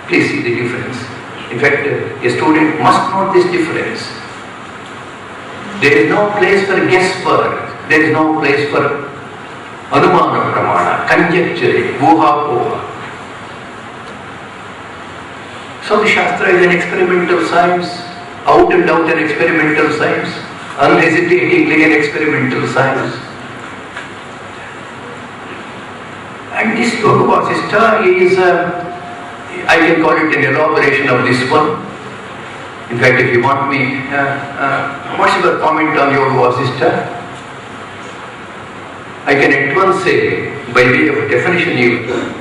Please see the difference. In fact, a student must know this difference. There is no place for guesswork. There is no place for anumana pramana, conjecture, guha poha. So the Shastra is an experimental science, out and out an experimental science, unhesitatingly an experimental science. And this Yoga Vasishtha is, I can call it an elaboration of this one. In fact, if you want me, what's your comment on Yoga Vasishtha? I can at once say, by way of definition even,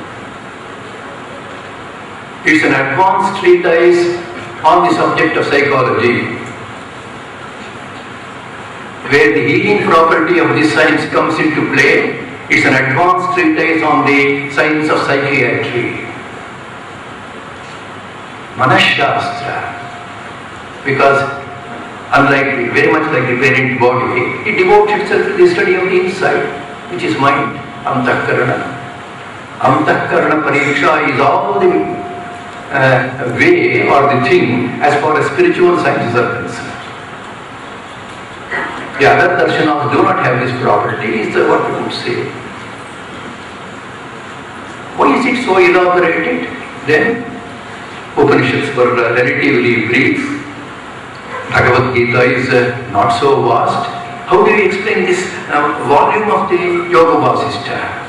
it's an advanced treatise on the subject of psychology, where the healing property of this science comes into play. It's an advanced treatise on the science of psychiatry. Manashastra. Because unlike, very much like the parent body, it devotes itself to the study of the inside, which is mind, Antahkarana. Antahkarana Pariksha is all the way or the thing as far as spiritual sciences are concerned. The other darshanas do not have this property, is what we would say. Why is it so elaborated? Then, Upanishads were relatively brief. Bhagavad Gita is not so vast. How do you explain this volume of the Yoga Vasishtha?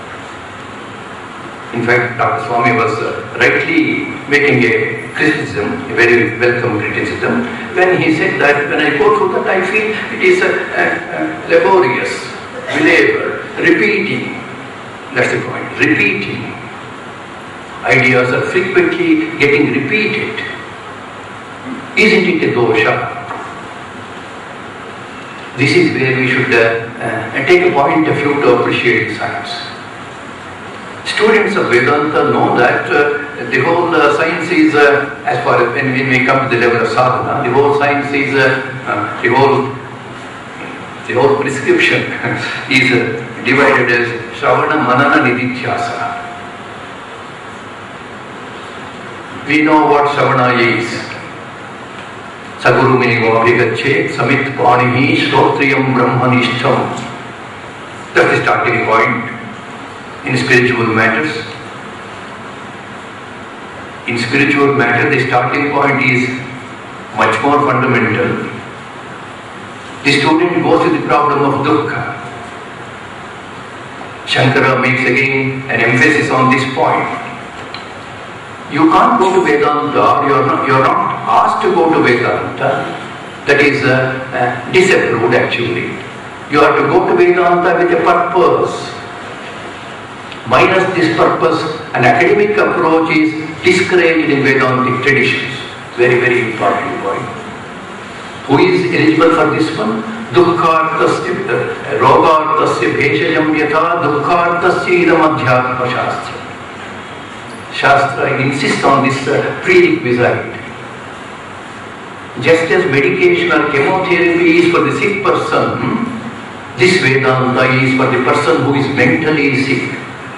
In fact, Dr. Swami was rightly making a criticism, a very welcome criticism, when he said that when I go through that I feel it is laborious, belabor, repeating. That's the point, repeating. Ideas are frequently getting repeated. Isn't it a dosha? This is where we should take a point of view to appreciate science. Students of Vedanta know that the whole science is, as far as when we come to the level of sadhana, the whole science is, the whole prescription is divided as Shravana, Manana, Nididhyasana. We know what Shravana is. Saguru Mego Abhigachet Samit Panihi Shrotriyam Brahmanishtam. That's the starting point in spiritual matters. In spiritual matter, the starting point is much more fundamental. The student goes to the problem of dukkha. Shankara makes again an emphasis on this point. You can't go to Vedanta, you are not asked to go to Vedanta. That is disapproved actually. You have to go to Vedanta with a purpose. Minus this purpose, an academic approach is discouraged in Vedantic traditions. Very, very important point. Who is eligible for this one? Dukkhartasya, rogartasya bheshayam yatha dukkhartasya idam adhyatma shastra. Shastra insists on this prerequisite. Just as medication or chemotherapy is for the sick person, this Vedanta is for the person who is mentally sick.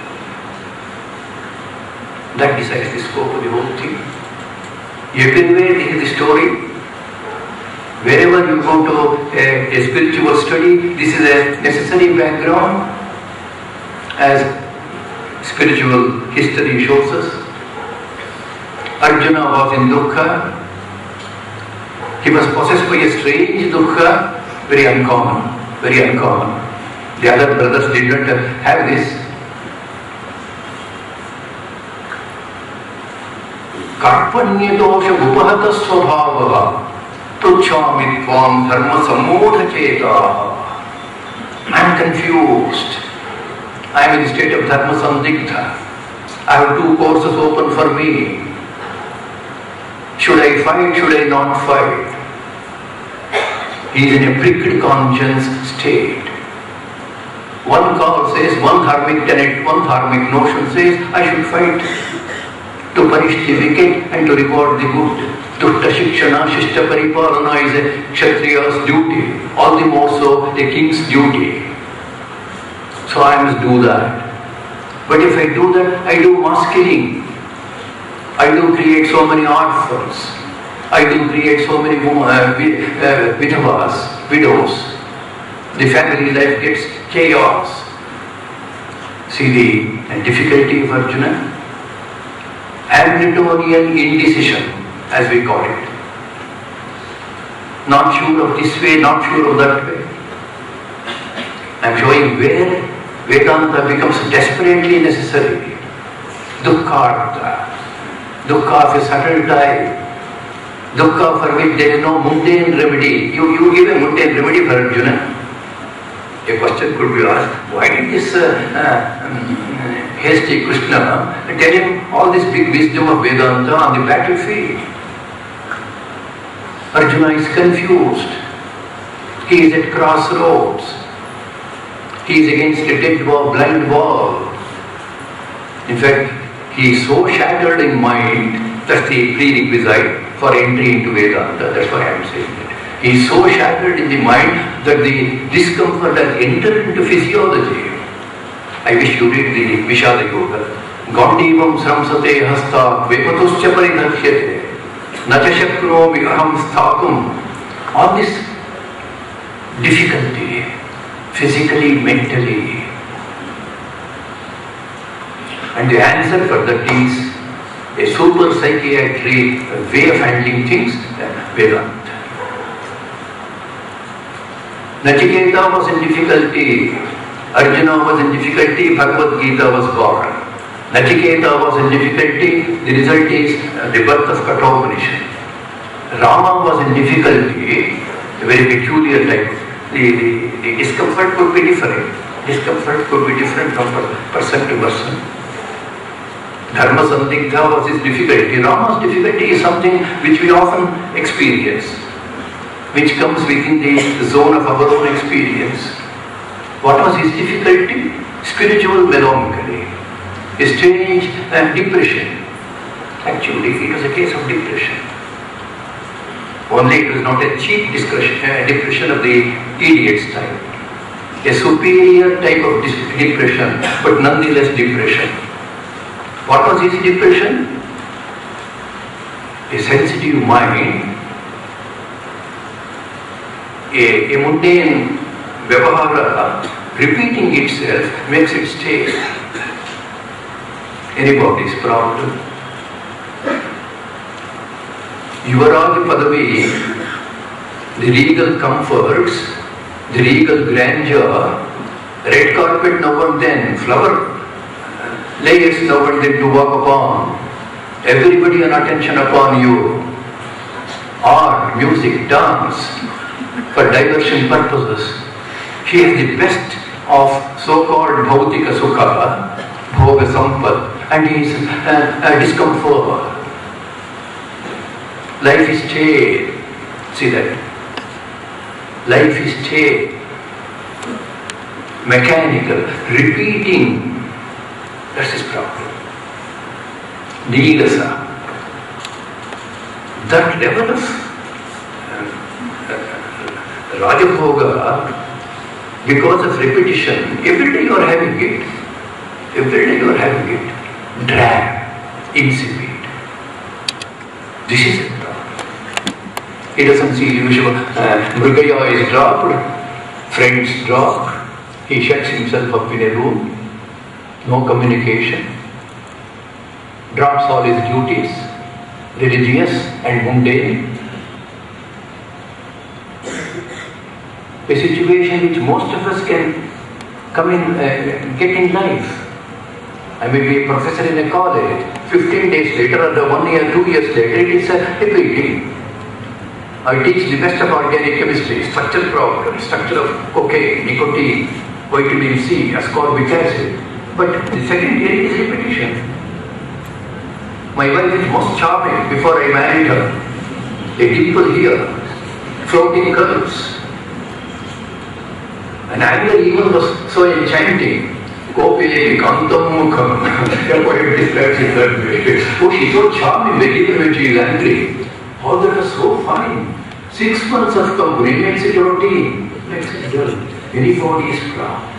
That decides the scope of the whole thing. Everywhere this is the story. Wherever you go to a spiritual study, this is a necessary background, as spiritual history shows us. Arjuna was in dukkha. He was possessed by a strange dukkha, very uncommon, very uncommon. The other brothers did not have this. Karpanya dosha upahata svabhavaha tuchami tvam dharma sammodha cheta. I am confused. I am in the state of dharma sandigdha. I have two courses open for me. Should I fight? Should I not fight? He is in a pricked conscience state. One call says, one dharmic tenet, one dharmic notion says, I should fight to punish the wicked and to reward the good. Dutta shikshana, shishta paripalana is a kshatriya's duty, all the more so a king's duty. So I must do that. But if I do that, I do mass killing. I I do create so many orphans. I do create so many widows. The family life gets chaos. See the difficulty of Arjuna? Hamiltonian indecision, as we call it. Not sure of this way, not sure of that way. I am showing where Vedanta becomes desperately necessary. Dukkha, dukkha of a subtle type, dukkha for which there is no mundane remedy. You give a mundane remedy for Arjuna. A question could be asked, why did this hasty Krishna tell him all this big wisdom of Vedanta on the battlefield? Arjuna is confused. He is at crossroads. He is against a dead wall, blind wall. In fact, he is so shattered in mind, that's the prerequisite for entry into Vedanta. That's why I am saying it. He is so shattered in the mind that the discomfort has entered into physiology. I wish you read the Vishada Yoga. Gandivam sramsate hasta vepatuscha parinakhyate nacha shakromi aham sthatum. All this difficulty, physically, mentally. And the answer for that is a super psychiatric way of handling things, Vedanta. Nachiketa was in difficulty, Arjuna was in difficulty, Bhagavad Gita was born. Nachiketa was in difficulty, the result is the birth of Kathopanishad. Rama was in difficulty, a very peculiar type. The discomfort could be different. Discomfort could be different from person to person. Dharma Sandhigdha was his difficulty. Rama's difficulty is something which we often experience, which comes within the zone of our own experience. What was his difficulty? Spiritual melancholy, a strange depression. Actually, it was a case of depression. Only it was not a cheap depression of the idiot's type. A superior type of depression, but nonetheless depression. What was his depression? A sensitive mind, a mundane vyavahara repeating itself makes it stay. Anybody's problem? Yuvaraj Padavi, the regal comforts, the regal grandeur, red carpet now and then, flower layers now and then to walk upon, everybody an attention upon you, art, music, dance, for diversion purposes. He is the best of so-called bhautika sukha, bhoga sampad, and he is a discomfort. Life is stale. See that? Life is stale, mechanical, repeating. That's his problem. Nilasa. That level of Rajabhoga, because of repetition, every day you are having it. Every day you are having it. Drab, insipid. This is it. He doesn't see usual. Mrigaya is dropped, friends drop, he shuts himself up in a room, no communication, drops all his duties, religious and mundane. A situation which most of us can come in, get in life. I may be a professor in a college, 15 days later or 1 year, 2 years later, it is a repeating. I teach the best of organic chemistry, structural problems, structure of cocaine, nicotine, vitamin C, ascorbic acid. But the second year is repetition. My wife is most charming before I married her. A dimple here, floating curves. And anger even was so enchanting. Kopeyeki kantam mukham. A poet describes it that way. Oh, she's so charming even when she is angry. All that was so fine. 6 months of company makes it routine, makes it dull. Anybody is proud.